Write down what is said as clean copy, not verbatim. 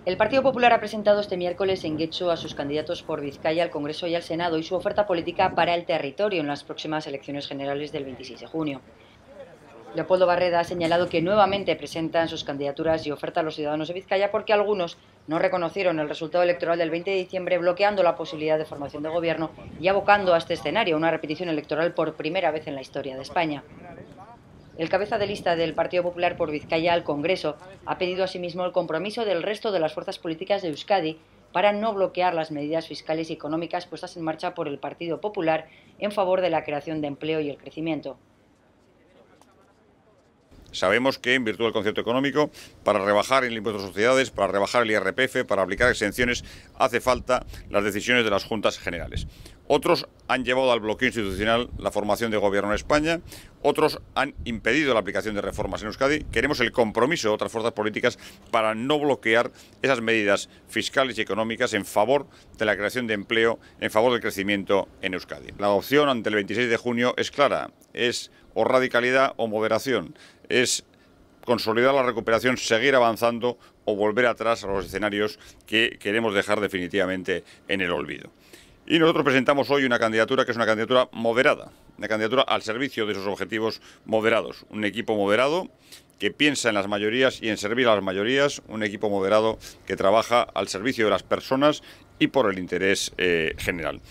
El Partido Popular ha presentado este miércoles en Getxo a sus candidatos por Vizcaya al Congreso y al Senado y su oferta política para el territorio en las próximas elecciones generales del 26 de junio. Leopoldo Barreda ha señalado que nuevamente presentan sus candidaturas y oferta a los ciudadanos de Vizcaya porque algunos no reconocieron el resultado electoral del 20 de diciembre, bloqueando la posibilidad de formación de gobierno y abocando a este escenario una repetición electoral por primera vez en la historia de España. El cabeza de lista del Partido Popular por Vizcaya al Congreso ha pedido asimismo el compromiso del resto de las fuerzas políticas de Euskadi para no bloquear las medidas fiscales y económicas puestas en marcha por el Partido Popular en favor de la creación de empleo y el crecimiento. Sabemos que, en virtud del concierto económico, para rebajar el impuesto de sociedades, para rebajar el IRPF, para aplicar exenciones, hace falta las decisiones de las Juntas Generales. Otros han llevado al bloqueo institucional la formación de gobierno en España, otros han impedido la aplicación de reformas en Euskadi. Queremos el compromiso de otras fuerzas políticas para no bloquear esas medidas fiscales y económicas en favor de la creación de empleo, en favor del crecimiento en Euskadi. La opción ante el 26 de junio es clara, es o radicalidad o moderación, es consolidar la recuperación, seguir avanzando o volver atrás a los escenarios que queremos dejar definitivamente en el olvido. Y nosotros presentamos hoy una candidatura que es una candidatura moderada, una candidatura al servicio de esos objetivos moderados. Un equipo moderado que piensa en las mayorías y en servir a las mayorías, un equipo moderado que trabaja al servicio de las personas y por el interés general.